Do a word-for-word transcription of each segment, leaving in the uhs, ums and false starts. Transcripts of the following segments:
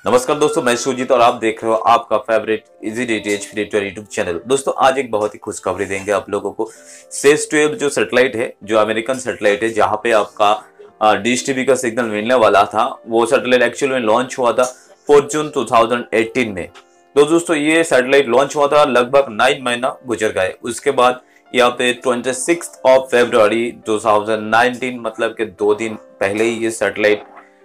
नमस्कार दोस्तों, मैं सुजीत और आप देख रहे हो आपका favourite easy DTH free YouTube channel. दोस्तों आज एक बहुत ही खुशखबरी देंगे आप लोगों को। सेस ट्वेल्व जो सैटेलाइट है, जो अमेरिकन सैटेलाइट है, जहां पे आपका डिश टीवी का सिग्नल मिलने वाला था, वो सैटेलाइट एक्चुअल में लॉन्च हुआ था फोर जून दो हज़ार अठारह में। तो दोस्तों ये सैटेलाइट लॉन्च हुआ था, लगभग नाइन महीना गुजर गए। उसके बाद यहाँ पे छब्बीस ऑफ फरवरी दो हज़ार उन्नीस मतलब के दो दिन पहले ही ये सैटेलाइट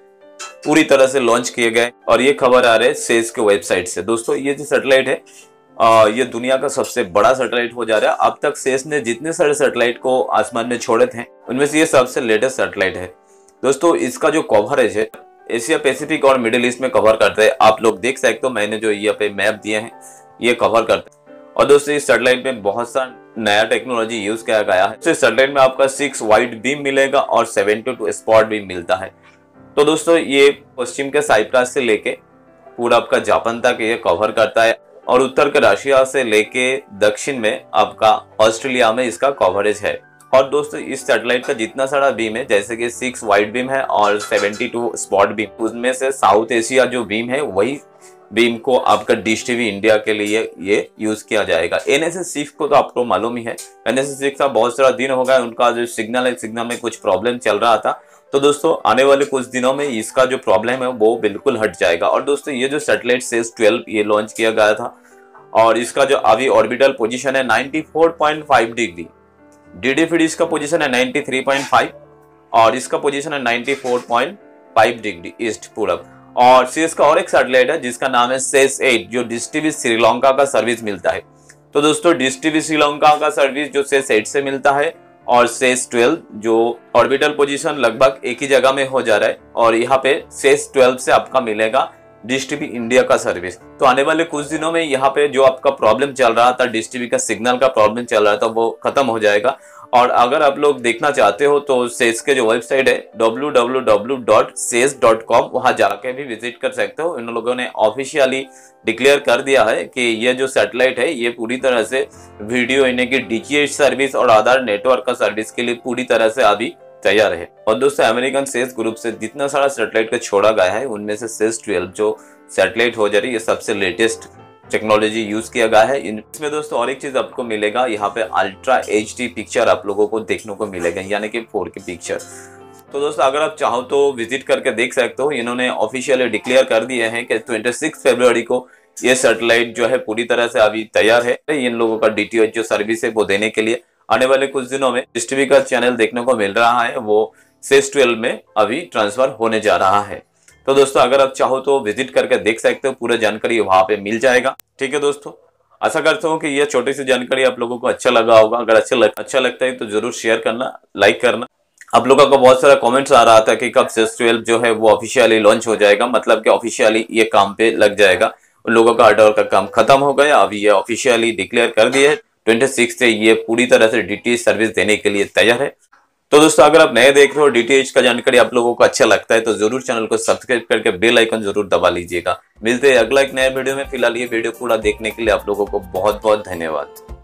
पूरी तरह से लॉन्च किए गए और ये खबर आ रही है सेस के वेबसाइट से। दोस्तों ये जो सैटेलाइट है आ, ये दुनिया का सबसे बड़ा सैटेलाइट हो जा रहा है। अब तक सेस ने जितने सारे सैटेलाइट को आसमान में छोड़े थे उनमें से ये सबसे लेटेस्ट सैटेलाइट है। दोस्तों इसका जो कवरेज है एशिया पैसिफिक और मिडिल ईस्ट में कवर करते हैं। आप लोग देख सकते हो, मैंने जो यहाँ पे मैप दिए हैं ये कवर करते हैं। और दोस्तों इस सैटेलाइट में बहुत सा नया टेक्नोलॉजी यूज किया गया है। इस सैटेलाइट में आपका सिक्स वाइड बीम मिलेगा और सेवेंटी टू स्पॉट बीम मिलता है। तो दोस्तों ये पश्चिम के साइप्रस से लेके पूरा आपका जापान तक ये कवर करता है और उत्तर के रशिया से लेके दक्षिण में आपका ऑस्ट्रेलिया में इसका कवरेज है। और दोस्तों इस सैटेलाइट का जितना सारा बीम है, जैसे कि सिक्स वाइड बीम है और सेवेंटी टू स्पॉट बीम, उसमें से साउथ एशिया जो बीम है वही बीम को आपका डिश टीवी इंडिया के लिए ये यूज किया जाएगा। एनएसएस सिक्स को तो आपको मालूम ही है, एनएसएस सिक्स का बहुत सारा दिन हो गया, उनका जो सिग्नल है सिग्नल में कुछ प्रॉब्लम चल रहा था। तो दोस्तों आने वाले कुछ दिनों में इसका जो प्रॉब्लम है वो बिल्कुल हट जाएगा। और दोस्तों ये जो सैटेलाइट सेस ट्वेल्व ये लॉन्च किया गया था और इसका जो अभी ऑर्बिटल पोजीशन है ninety four point five degree, DD फिर इसका पोजीशन है नाइंटी थ्री पॉइंट फाइव और इसका पोजीशन है ninety four point five degree east पूरब। और सेस का और एक सैटेलाइट है जिसका नाम है सेस एट, जो डिश टीवी श्रीलंका का सर्विस मिलता है। तो दोस्तों डिश टीवी श्रीलंका का सर्विस जो सेस एट से मिलता है और सेस ट्वेल्व जो ऑर्बिटल पोजीशन लगभग एक ही जगह में हो जा रहा है, और यहाँ पे सेस ट्वेल्व से आपका मिलेगा डिश टीवी इंडिया का सर्विस। तो आने वाले कुछ दिनों में यहाँ पे जो आपका प्रॉब्लम चल रहा था, डिश टीवी का सिग्नल का प्रॉब्लम चल रहा था, वो खत्म हो जाएगा। और अगर आप लोग देखना चाहते हो तो सेस के जो वेबसाइट है W W W dot SES dot com, वहां जाके भी विजिट कर सकते हो। इन लोगों ने ऑफिशियली डिक्लेयर कर दिया है कि ये जो सैटेलाइट है ये पूरी तरह से वीडियो यानी कि डीटीएच सर्विस और आधार नेटवर्क का सर्विस के लिए पूरी तरह से अभी तैयार है। और दोस्तों अमेरिकन सेस ग्रुप से जितना सारा सैटेलाइट को छोड़ा गया है उनमें से सेस ट्वेल्व जो सैटेलाइट हो जा रही है ये सबसे लेटेस्ट टेक्नोलॉजी यूज किया गया है। इसमें दोस्तों और एक चीज आपको मिलेगा, यहाँ पे अल्ट्रा एच डी पिक्चर आप लोगों को देखने को मिलेगा, यानी कि फोर के पिक्चर। तो दोस्तों अगर आप चाहो तो विजिट करके देख सकते हो। इन्होंने ऑफिशियली डिक्लेयर कर दिए हैं कि छब्बीस फरवरी को ये सैटेलाइट जो है पूरी तरह से अभी तैयार है इन लोगों का डीटीएच जो सर्विस है वो देने के लिए। आने वाले कुछ दिनों में डिश टीवी का चैनल देखने को मिल रहा है, वो सेस ट्वेल्व में अभी ट्रांसफर होने जा रहा है। तो दोस्तों अगर आप चाहो तो विजिट करके देख सकते हो, पूरा जानकारी वहां पे मिल जाएगा। ठीक है दोस्तों, आशा करता हूँ कि यह छोटी सी जानकारी आप लोगों को अच्छा लगा होगा। अगर अच्छा लग, अच्छा लगता है तो जरूर शेयर करना, लाइक करना। आप लोगों का बहुत सारा कमेंट्स आ रहा था कि कब सेस ट्वेल्व जो है वो ऑफिशियली लॉन्च हो जाएगा, मतलब कि ऑफिशियली ये काम पे लग जाएगा। उन लोगों का हार्डवेयर का काम खत्म हो गया, अभी ये ऑफिशियली डिक्लेयर कर दिए है छब्बीस से ये पूरी तरह से डीटीएच सर्विस देने के लिए तैयार है। तो दोस्तों अगर आप नए देख रहे हो, डीटीएच का जानकारी आप लोगों को अच्छा लगता है तो जरूर चैनल को सब्सक्राइब करके बेल आइकन जरूर दबा लीजिएगा। मिलते हैं अगला एक नए वीडियो में। फिलहाल ये वीडियो पूरा देखने के लिए आप लोगों को बहुत बहुत धन्यवाद।